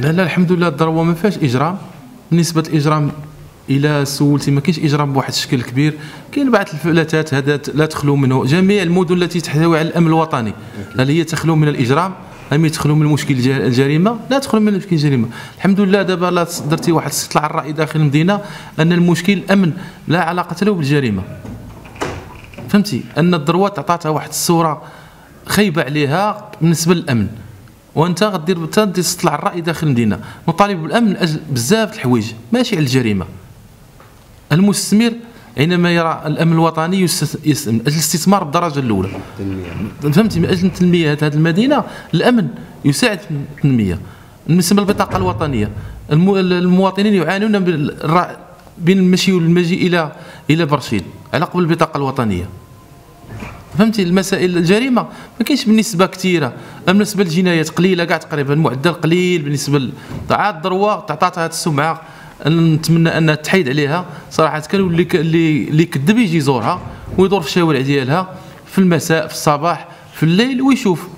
لا لا الحمد لله الضروه ما فيهاش اجرام. بالنسبه للاجرام الى سولتي ما كاينش اجرام بواحد الشكل كبير. كاين بعض الفلاتات هذا لا تخلو منه. جميع المدن التي تحتوي على الامن الوطني هل هي تخلو من الاجرام ام تخلو من مشكل الجريمه؟ لا تخلو من مشكل الجريمه. الحمد لله دابا لا درتي واحد استطلاع الراي داخل المدينه ان المشكل الامن لا علاقه له بالجريمه. فهمتي ان الضروات عطاتها واحد الصوره خايبه عليها بالنسبه للامن، وانت غدير تطلع الراي داخل المدينه. نطالب بالامن من اجل بزاف الحوايج ماشي على الجريمه. المستثمر حينما يرى الامن الوطني يسلم من اجل الاستثمار بالدرجه الاولى. فهمتي؟ من اجل تنميه هذه المدينه الامن يساعد في التنميه. بالنسبه للبطاقه الوطنيه المواطنين يعانون بين المشي والمجيء الى برشيد على قبل البطاقه الوطنيه. فهمتي؟ المسائل الجريمه ما كاينش بالنسبه كثيره، بالنسبه للجنايات قليله كاع تقريبا، المعدل قليل بالنسبه لعاد الضروه تعطاتها هذه السمعه. نتمنى انها تحيد عليها صراحه. كان اللي كذب يجي يزورها ويدور في الشوارع ديالها في المساء في الصباح في الليل ويشوف